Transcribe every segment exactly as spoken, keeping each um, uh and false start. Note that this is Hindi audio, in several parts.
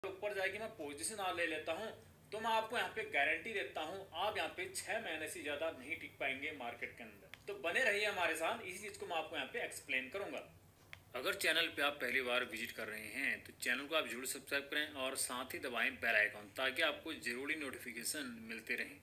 ऊपर जाएगी मैं पोजीशन आ ले लेता हूँ तो मैं आपको यहाँ पे गारंटी देता हूँ आप यहाँ पे छह महीने से ज़्यादा नहीं टिक पाएंगे मार्केट के अंदर। तो बने रहिए हमारे साथ, इसी चीज़ को मैं आपको यहाँ पे एक्सप्लेन करूँगा। अगर चैनल पे आप पहली बार विजिट कर रहे हैं तो चैनल को आप जरूर सब्सक्राइब करें और साथ ही दबाएं बेल आइकन ताकि आपको ज़रूरी नोटिफिकेशन मिलते रहें।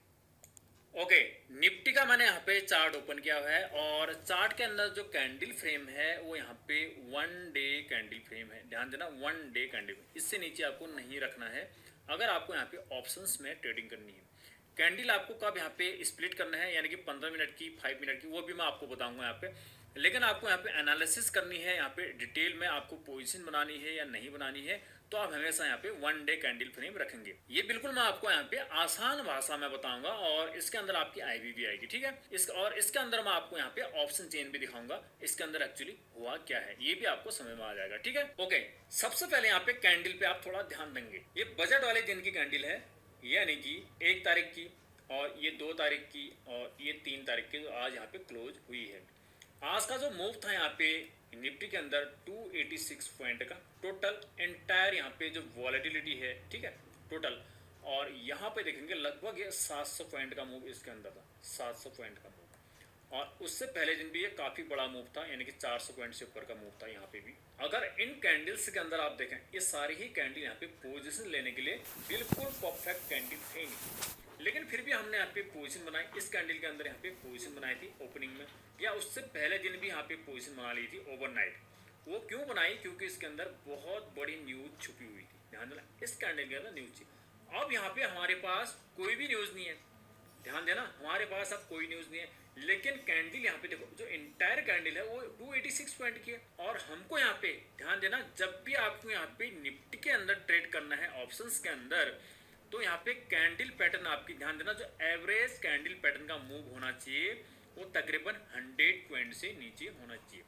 ओके okay, निफ्टी का मैंने यहाँ पे चार्ट ओपन किया हुआ है और चार्ट के अंदर जो कैंडल फ्रेम है वो यहाँ पे वन डे कैंडल फ्रेम है। ध्यान देना, वन डे कैंडल, इससे नीचे आपको नहीं रखना है अगर आपको यहाँ पे ऑप्शंस में ट्रेडिंग करनी है। कैंडल आपको कब यहाँ पे स्प्लिट करना है, यानी कि पंद्रह मिनट की, फाइव मिनट की, वो भी मैं आपको बताऊंगा यहाँ पे। लेकिन आपको यहाँ पे एनालिसिस करनी है, यहाँ पे डिटेल में आपको पोजीशन बनानी है या नहीं बनानी है, तो आप हमेशा यहाँ पे वन डे कैंडल फ्रेम रखेंगे। ये बिल्कुल मैं आपको यहाँ पे आसान भाषा में बताऊंगा और इसके अंदर आपकी आईवी भी आएगी, ठीक है। इस और इसके अंदर मैं आपको यहाँ पे ऑप्शन चेन भी दिखाऊंगा, इसके अंदर एक्चुअली हुआ क्या है ये भी आपको समझ में आ जाएगा, ठीक है। ओके, सबसे पहले यहाँ पे कैंडल पे आप थोड़ा ध्यान देंगे। ये बजट वाले दिन की कैंडल है, यानी कि एक तारीख की, और ये दो तारीख की, और ये तीन तारीख की आज यहाँ पे क्लोज हुई है। आज का जो मूव था यहाँ पे निफ्टी के अंदर दो सौ छियासी पॉइंट का टोटल एंटायर यहाँ पे जो वॉलेटिलिटी है, ठीक है, टोटल। और यहाँ पे देखेंगे लगभग ये सात सौ पॉइंट का मूव इसके अंदर था, सात सौ पॉइंट का मूव। और उससे पहले दिन भी ये काफ़ी बड़ा मूव था, यानी कि चार सौ पॉइंट से ऊपर का मूव था यहाँ पे भी। अगर इन कैंडल्स के अंदर आप देखें, ये सारी ही कैंडल यहाँ पे पोजिशन लेने के लिए बिल्कुल परफेक्ट कैंडल थे नहीं, लेकिन फिर भी हमने यहाँ पे पोजीशन बनाई। इस कैंडल के अंदर यहाँ पे पोजीशन बनाई थी ओपनिंग में, या उससे पहले दिन भी यहाँ पे पोजीशन बना ली थी ओवरनाइट। वो क्यों बनाई? क्योंकि इसके अंदर बहुत बड़ी न्यूज छुपी हुई थी। ध्यान देना, इस कैंडल के अंदर न्यूज थी। अब यहाँ पे हमारे पास कोई भी न्यूज नहीं है, ध्यान देना, हमारे पास अब कोई न्यूज नहीं है, लेकिन कैंडल यहाँ पे देखो, जो इंटायर कैंडल है वो दो सौ छियासी पॉइंट की है। और हमको यहाँ पे ध्यान देना, जब भी आपको यहाँ पे निफ्टी के अंदर ट्रेड करना है ऑप्शंस के अंदर, तो यहाँ पे कैंडल पैटर्न आपकी ध्यान देना, जो एवरेज कैंडल पैटर्न का मूव होना चाहिए वो तकरीबन सौ पॉइंट से नीचे होना चाहिए।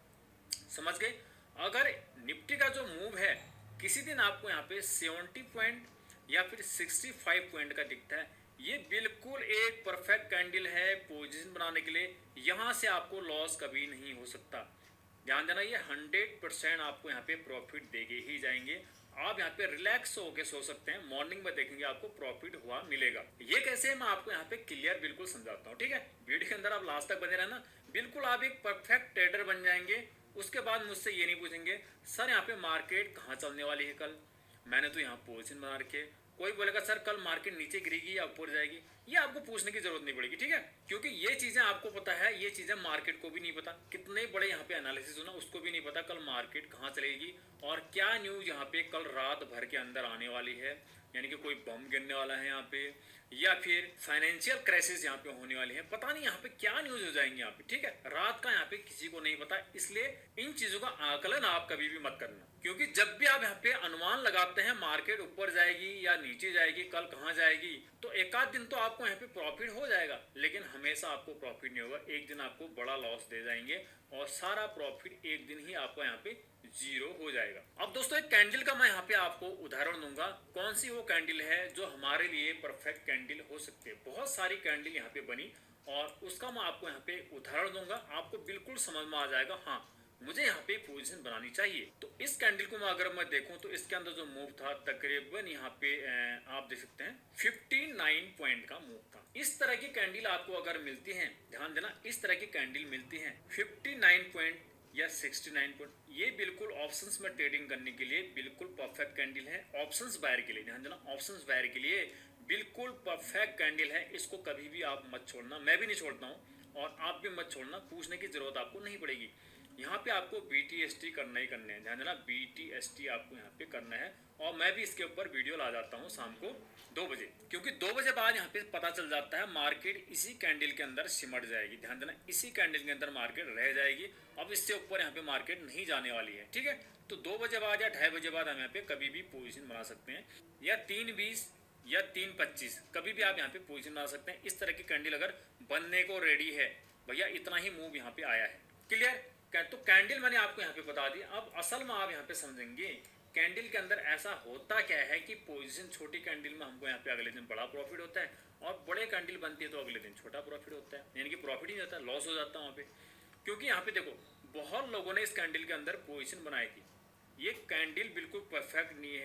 समझ गए? अगर निफ्टी का जो मूव है किसी दिन आपको यहाँ पे सत्तर पॉइंट या फिर पैंसठ पॉइंट का दिखता है, ये बिल्कुल एक परफेक्ट कैंडल है पोजीशन बनाने के लिए। यहाँ से आपको लॉस कभी नहीं हो सकता। ध्यान देना, ये हंड्रेड परसेंट आपको यहाँ पे प्रॉफिट देके ही जाएंगे। आप यहाँ पे रिलैक्स होके सो सकते हैं, मॉर्निंग में देखेंगे आपको प्रॉफिट हुआ मिलेगा। ये कैसे, मैं आपको यहाँ पे क्लियर बिल्कुल समझाता हूँ, ठीक है। वीडियो के अंदर आप लास्ट तक बने रहना, बिल्कुल आप एक परफेक्ट ट्रेडर बन जाएंगे। उसके बाद मुझसे ये नहीं पूछेंगे सर यहाँ पे मार्केट कहाँ चलने वाली है कल, मैंने तो यहाँ पोजिशन बना रखे। कोई बोलेगा सर कल मार्केट नीचे गिरेगी या ऊपर जाएगी, ये आपको पूछने की जरूरत नहीं पड़ेगी, ठीक है, क्योंकि ये चीजें आपको पता है। ये चीजें मार्केट को भी नहीं पता, कितने बड़े यहाँ पे एनालिसिस हो ना, उसको भी नहीं पता कल मार्केट कहाँ चलेगी और क्या न्यूज यहाँ पे कल रात भर के अंदर आने वाली है। यानी कि कोई बम गिरने वाला है यहाँ पे, या फिर फाइनेंशियल क्राइसिस यहाँ पे होने वाली है, पता नहीं यहाँ पे क्या न्यूज हो जाएंगी यहाँ पे, ठीक है। रात का यहाँ पे किसी को नहीं पता, इसलिए इन चीजों का आकलन आप कभी भी मत करना, क्योंकि जब भी आप यहाँ पे अनुमान लगाते हैं मार्केट ऊपर जाएगी या नीचे जाएगी, कल कहाँ जाएगी, तो एक आध दिन तो आपको यहाँ पे प्रॉफिट हो जाएगा, लेकिन हमेशा आपको प्रॉफिट नहीं होगा। एक दिन आपको बड़ा लॉस दे जाएंगे और सारा प्रॉफिट एक दिन ही आपको यहाँ पे जीरो हो जाएगा। अब दोस्तों एक कैंडल का मैं यहाँ पे आपको उदाहरण दूंगा, कौन सी वो कैंडल है जो हमारे लिए परफेक्ट कैंडल हो सकती है। बहुत सारी कैंडल यहाँ पे बनी और उसका मैं आपको यहाँ पे उदाहरण दूंगा, आपको बिल्कुल समझ में आ जाएगा, हाँ मुझे यहाँ पे पोजीशन बनानी चाहिए। तो इस कैंडल को मैं अगर मैं देखूं तो इसके अंदर जो मूव था तकरीबन यहाँ पे आप देख सकते हैं उनसठ पॉइंट का मूव था। इस तरह की कैंडल आपको अगर मिलती है, ध्यान देना, इस तरह की कैंडल मिलती है उनसठ पॉइंट या उनहत्तर पॉइंट, ये बिल्कुल ऑप्शंस में ट्रेडिंग करने के लिए बिल्कुल परफेक्ट कैंडल है। ऑप्शंस बायर के लिए, ध्यान देना, ऑप्शंस बायर के लिए बिल्कुल परफेक्ट कैंडल है। इसको कभी भी आप मत छोड़ना, मैं भी नहीं छोड़ता हूँ और आप भी मत छोड़ना, पूछने की जरूरत आपको नहीं पड़ेगी। यहाँ पे आपको बी टी एस टी करना ही करना है, ध्यान देना, बी टी एस टी आपको यहाँ पे करना है। और मैं भी इसके ऊपर वीडियो ला जाता हूँ शाम को दो बजे, क्योंकि दो बजे बाद यहाँ पे पता चल जाता है मार्केट इसी कैंडल के अंदर सिमट जाएगी। ध्यान देना, इसी कैंडल के अंदर मार्केट रह जाएगी, अब इससे ऊपर यहाँ पे मार्केट नहीं जाने वाली है, ठीक है। तो दो बजे बाद या ढाई बजे बाद हम यहाँ पे कभी भी पोजिशन बना सकते हैं, या तीन बीस या तीन पच्चीस, कभी भी आप यहाँ पे पोजिशन बना सकते हैं। इस तरह की कैंडल अगर बनने को रेडी है, भैया इतना ही मूव यहाँ पे आया है, क्लियर। तो कैंडल मैंने आपको यहाँ पे बता दी। अब असल में आप यहाँ पे समझेंगे कैंडल के अंदर ऐसा होता क्या है कि पोजीशन छोटी कैंडल में हमको यहाँ पे अगले दिन बड़ा प्रॉफिट होता है, और बड़े कैंडल बनती है तो अगले दिन छोटा प्रॉफिट होता है, यानी कि प्रॉफिट ही नहीं होता, लॉस हो जाता है वहाँ पे। क्योंकि यहाँ पे देखो बहुत लोगों ने इस कैंडल के अंदर पोजीशन बनाई थी, ये कैंडल बिल्कुल परफेक्ट नहीं है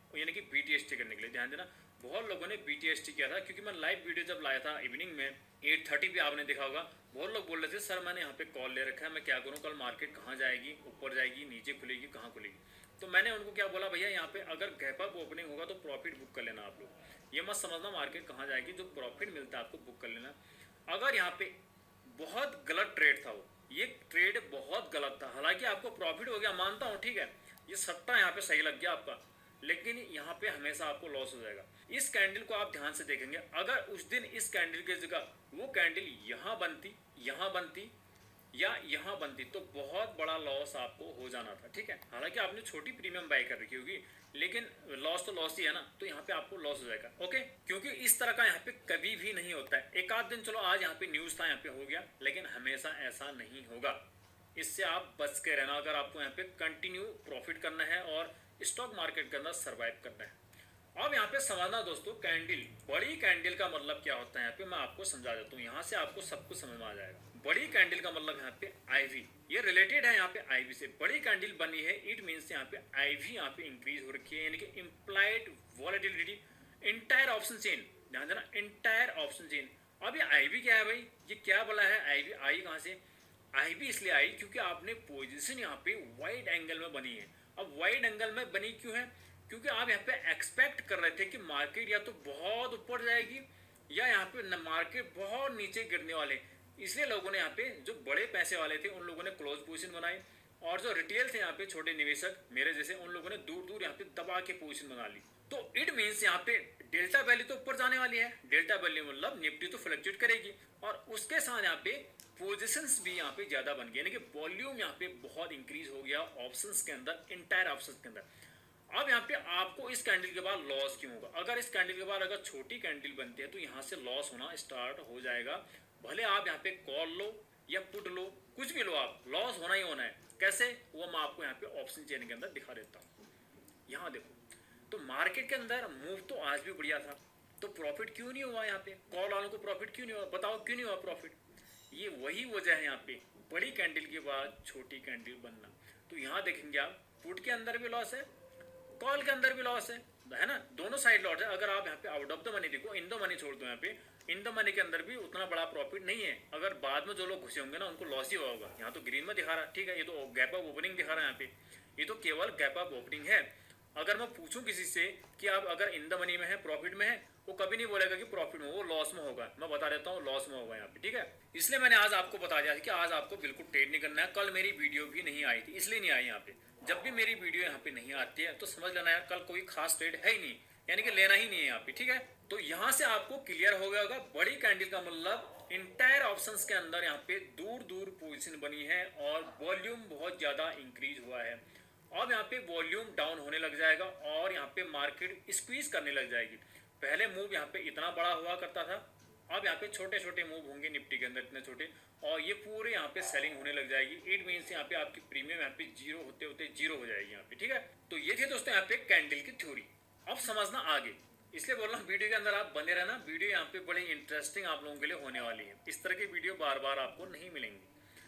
यानी कि बी टी एस टी करने के लिए। ध्यान देना, बहुत लोगों ने बी टी एस टी किया था, क्योंकि मैं लाइव वीडियो जब लाया था इवनिंग में एट थर्टी पे, आपने देखा होगा बहुत लोग बोल रहे थे सर मैंने यहाँ पे कॉल ले रखा है, मैं क्या करूँ, कल मार्केट कहाँ जाएगी, ऊपर जाएगी, नीचे खुलेगी, कहाँ खुलेगी। तो मैंने उनको क्या बोला, भैया यहाँ पे अगर गैप अप ओपनिंग होगा तो प्रॉफिट बुक कर लेना आप लोग, ये मत समझना मार्केट कहाँ जाएगी, जो प्रॉफिट मिलता है आपको बुक कर लेना। अगर यहाँ पे बहुत गलत ट्रेड था, वो ये ट्रेड बहुत गलत था, हालांकि आपको प्रॉफिट हो गया मानता हूँ, ठीक है, ये सट्टा यहाँ पे सही लग गया आपका, लेकिन यहाँ पे हमेशा आपको लॉस हो जाएगा। इस कैंडल को आप ध्यान से देखेंगे, अगर उस दिन इस कैंडल की जगह वो कैंडल यहाँ बनती, यहाँ बनती या यहाँ बनती, तो बहुत बड़ा लॉस आपको हो जाना था, ठीक है। हालांकि आपने छोटी प्रीमियम बाय कर रखी होगी, लेकिन लॉस तो लॉस ही है ना, तो यहाँ पे आपको लॉस हो जाएगा, ओके। क्योंकि इस तरह का यहाँ पे कभी भी नहीं होता है। एक आध दिन चलो आज यहाँ पे न्यूज था, यहाँ पे हो गया, लेकिन हमेशा ऐसा नहीं होगा। इससे आप बच के रहना, अगर आपको यहाँ पे कंटिन्यू प्रॉफिट करना है और स्टॉक मार्केट के अंदर सर्वाइव करना है। अब यहाँ पे समझना दोस्तों, कैंडल, बड़ी कैंडल का मतलब क्या होता है, यहाँ पे मैं आपको समझा देता हूँ, यहाँ से आपको सब कुछ समझ में आ जाएगा। बड़ी कैंडल का मतलब यहाँ पे आईवी, ये रिलेटेड है यहाँ पे आईवी से। बड़ी कैंडल बनी है, इट मीन्स यहाँ पे आईवी यहाँ पे इंक्रीज हो रखी है, यानी कि implied volatility entire option chain. ध्यान देना, इंटायर ऑप्शन चेन। अब ये आईवी क्या है भाई, ये क्या बोला है, आईवी आई कहाँ से, आईवी इसलिए आई क्योंकि आपने पोजीशन यहाँ पे वाइड एंगल में बनी है। अब वाइड एंगल में बनी क्यों है, क्योंकि आप यहाँ पे एक्सपेक्ट कर रहे थे कि मार्केट या तो बहुत ऊपर जाएगी या यहाँ पे मार्केट बहुत नीचे गिरने वाले, इसलिए लोगों ने यहाँ पे, जो बड़े पैसे वाले थे उन लोगों ने क्लोज पोजीशन बनाई, और जो रिटेल थे यहाँ पे छोटे निवेशक मेरे जैसे, उन लोगों ने दूर दूर यहाँ पे दबा के पोजीशन बना ली। तो इट मीन्स यहाँ पे डेल्टा वैल्यू तो ऊपर जाने वाली है, डेल्टा वैल्यू मतलब निफ्टी तो फ्लक्चुएट करेगी, और उसके साथ यहाँ पे पोजीशंस भी यहाँ पे ज्यादा बन गए, यानी कि वॉल्यूम यहाँ पे बहुत इंक्रीज हो गया ऑप्शंस के अंदर, इंटायर ऑप्शंस के अंदर। अब यहाँ पे आपको इस कैंडल के बाद लॉस क्यों होगा, अगर इस कैंडल के बाद अगर छोटी कैंडल बनती है तो यहाँ से लॉस होना स्टार्ट हो जाएगा। भले आप यहाँ पे कॉल लो या पुट लो, कुछ भी लो, आप लॉस होना ही होना है। कैसे, वो मैं आपको यहाँ पे ऑप्शन चेन के अंदर दिखा देता हूँ। यहाँ देखो, तो मार्केट के अंदर मूव तो आज भी बढ़िया था, तो प्रॉफिट क्यों नहीं हुआ यहाँ पे, कॉल वालों को प्रॉफिट क्यों नहीं हुआ, बताओ क्यों नहीं हुआ प्रॉफिट। ये वही वजह है यहाँ पे, बड़ी कैंडल के बाद छोटी कैंडल बनना। तो यहाँ देखेंगे आप, पुट के अंदर भी लॉस है, कॉल के अंदर भी लॉस है, है ना, दोनों साइड लॉस है। अगर आप यहाँ पे आउट ऑफ द मनी देखो, इन द मनी छोड़ दो, यहाँ पे इन द मनी के अंदर भी उतना बड़ा प्रॉफिट नहीं है। अगर बाद में जो लोग घुसे होंगे ना, उनको लॉस ही होगा। यहाँ तो ग्रीन में दिखा रहा है, ठीक है, ये तो गैप अप ओपनिंग दिखा रहा है यहाँ पे, ये तो केवल गैप अप ओपनिंग है। अगर मैं पूछूं किसी से कि आप अगर इन द मनी में है, प्रॉफिट में है, वो कभी नहीं बोलेगा कि प्रॉफिट में, वो लॉस में होगा। मैं बता देता हूँ लॉस में होगा यहाँ पे, ठीक है। इसलिए मैंने आज आपको बता दिया कि आज आपको बिल्कुल ट्रेड नहीं करना है। कल मेरी वीडियो भी नहीं आई थी, इसलिए नहीं आई यहाँ पे। जब भी मेरी वीडियो यहाँ पे नहीं आती है तो समझ लेना यार, कल कोई खास ट्रेड है ही नहीं, यानी कि लेना ही नहीं है यहाँ पे, ठीक है। तो यहाँ से आपको क्लियर हो गया होगा, बड़ी कैंडल का मतलब इंटायर ऑप्शंस के अंदर यहाँ पे दूर दूर पोजीशन बनी है और वॉल्यूम बहुत ज्यादा इंक्रीज हुआ है। अब यहाँ पे वॉल्यूम डाउन होने लग जाएगा और यहाँ पे मार्केट स्क्वीज करने लग जाएगी। पहले मूव यहाँ पे इतना बड़ा हुआ करता था, अब यहाँ पे छोटे छोटे मूव होंगे निफ्टी के अंदर, इतने छोटे, और ये पूरे यहाँ पे सेलिंग होने लग जाएगी। इट मीन्स यहाँ पे आपकी प्रीमियम यहाँ पे जीरो होते होते जीरो हो जाएगी यहाँ पे, ठीक है। तो ये थी दोस्तों यहाँ पे कैंडल की थ्योरी। अब समझना आगे, इसलिए बोल रहा हूँ वीडियो के अंदर आप बने रहना, वीडियो यहाँ पे बड़ी इंटरेस्टिंग आप लोगों के लिए होने वाली है। इस तरह की वीडियो बार बार आपको नहीं मिलेंगी।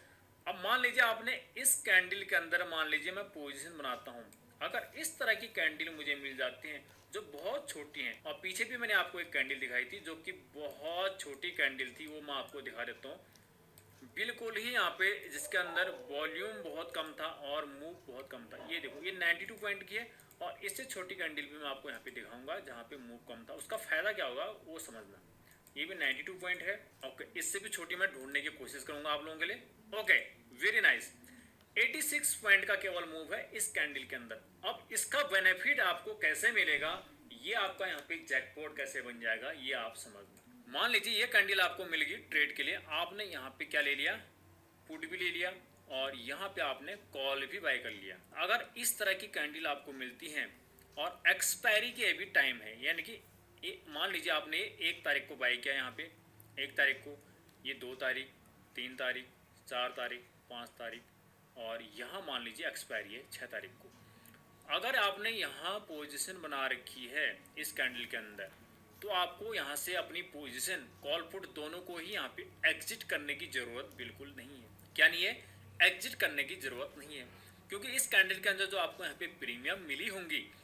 अब मान लीजिए आपने इस कैंडल के अंदर, मान लीजिए मैं पोजीशन बनाता हूँ, अगर इस तरह की कैंडल मुझे मिल जाती हैं जो बहुत छोटी हैं, और पीछे भी मैंने आपको एक कैंडल दिखाई थी जो कि बहुत छोटी कैंडल थी, वो मैं आपको दिखा देता हूँ, बिल्कुल ही यहाँ पे, जिसके अंदर वॉल्यूम बहुत कम था और मूव बहुत कम था। ये देखो, ये बानवे पॉइंट की है, और इससे छोटी कैंडल भी मैं आपको यहाँ पे दिखाऊंगा जहाँ पे मूव कम था। उसका फायदा क्या होगा वो समझना। ये भी बानवे पॉइंट है, ओके, इससे भी छोटी मैं ढूंढने की कोशिश करूंगा आप लोगों के लिए, ओके, वेरी नाइस। छियासी पॉइंट का केवल मूव है इस कैंडल के अंदर। अब इसका बेनिफिट आपको कैसे मिलेगा, ये आपका यहाँ पे जैकपॉट कैसे बन जाएगा, ये आप समझना। मान लीजिए ये कैंडल आपको मिल गई ट्रेड के लिए, आपने यहाँ पे क्या ले लिया, पुट भी ले लिया, और यहाँ पे आपने कॉल भी बाय कर लिया। अगर इस तरह की कैंडल आपको मिलती है और एक्सपायरी के भी टाइम है, यानी कि मान लीजिए आपने एक तारीख को बाय किया, यहाँ पे एक तारीख को, ये दो तारीख, तीन तारीख, चार तारीख, पाँच तारीख, और यहाँ मान लीजिए एक्सपायरी है छः तारीख को। अगर आपने यहाँ पोजीशन बना रखी है इस कैंडल के अंदर, तो आपको यहाँ से अपनी पोजीशन कॉल पुट दोनों को ही यहाँ पे एग्जिट करने की ज़रूरत बिल्कुल नहीं है। क्या नहीं है, एग्जिट करने की ज़रूरत नहीं है, क्योंकि इस कैंडल के अंदर जो आपको यहाँ पे प्रीमियम मिली होंगी,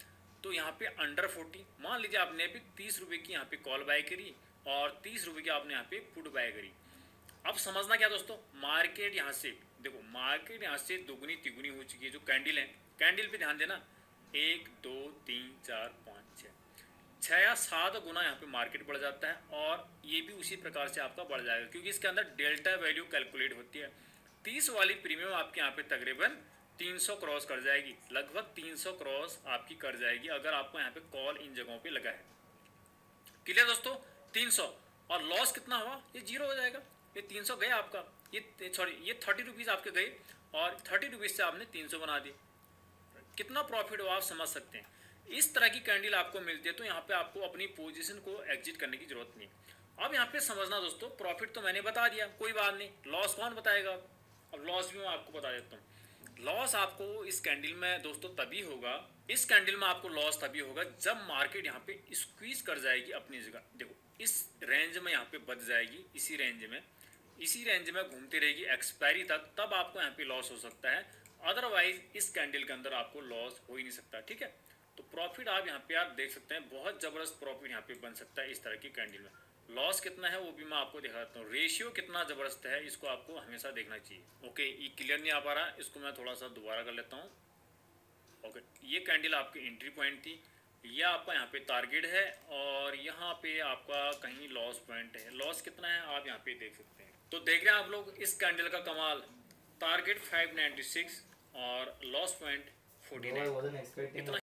तो यहाँ पे अंडर फोर्टी, मान लीजिए आपने भी तीस रुपये की यहाँ पे कॉल बाय करी और तीस रुपये की आपने यहाँ पे पुट बाय करी। अब समझना क्या दोस्तों, मार्केट यहाँ से देखो, मार्केट यहाँ से दोगुनी तिगुनी हो चुकी है। जो कैंडल है, कैंडल पे ध्यान देना, एक दो तीन चार पाँच छः छः या सात गुना यहाँ पे मार्केट बढ़ जाता है और ये भी उसी प्रकार से आपका बढ़ जाएगा, क्योंकि इसके अंदर डेल्टा वैल्यू कैलकुलेट होती है। तीस वाली प्रीमियम आपके यहाँ पे तकरीबन तीन सौ क्रॉस कर जाएगी, लगभग तीन सौ क्रॉस आपकी कर जाएगी अगर आपको यहाँ पे कॉल इन जगहों पे लगा है। क्लियर दोस्तों, तीन सौ, और लॉस कितना हुआ, ये जीरो हो जाएगा। ये तीन सौ गया आपका, ये सॉरी ये थर्टी रुपीज़ आपके गए और थर्टी रुपीज़ से आपने तीन सौ बना दिए। कितना प्रॉफिट हो आप समझ सकते हैं। इस तरह की कैंडल आपको मिलती है तो यहाँ पे आपको अपनी पोजीशन को एग्जिट करने की जरूरत नहीं। अब यहाँ पे समझना दोस्तों, प्रॉफिट तो मैंने बता दिया, कोई बात नहीं, लॉस कौन बताएगा। अब लॉस भी मैं आपको बता देता हूँ। लॉस आपको इस कैंडल में दोस्तों तभी होगा, इस कैंडल में आपको लॉस तभी होगा जब मार्केट यहाँ पे स्क्वीज कर जाएगी अपनी जगह। देखो इस रेंज में यहाँ पे बच जाएगी, इसी रेंज में इसी रेंज में घूमती रहेगी एक्सपायरी तक, तब आपको यहाँ पे लॉस हो सकता है। अदरवाइज इस कैंडल के अंदर आपको लॉस हो ही नहीं सकता। ठीक है, तो प्रॉफिट आप यहाँ पे आप देख सकते हैं, बहुत ज़बरदस्त प्रॉफिट यहाँ पे बन सकता है इस तरह की कैंडल में। लॉस कितना है वो भी मैं आपको दिखाता हूँ, रेशियो कितना ज़बरदस्त है, इसको आपको हमेशा देखना चाहिए। ओके, ये क्लियर नहीं आ पा रहा, इसको मैं थोड़ा सा दोबारा कर लेता हूँ। ओके, ये कैंडल आपकी एंट्री पॉइंट थी, यह आपका यहाँ पे टारगेट है और यहाँ पे आपका कहीं लॉस पॉइंट है। लॉस कितना है आप यहाँ पे देख सकते हैं। तो देख रहे हैं आप लोग इस कैंडल का कमाल, टारगेट फाइव नाइन्टी सिक्स और लॉस पॉइंट फोर्टी नाइन, इतना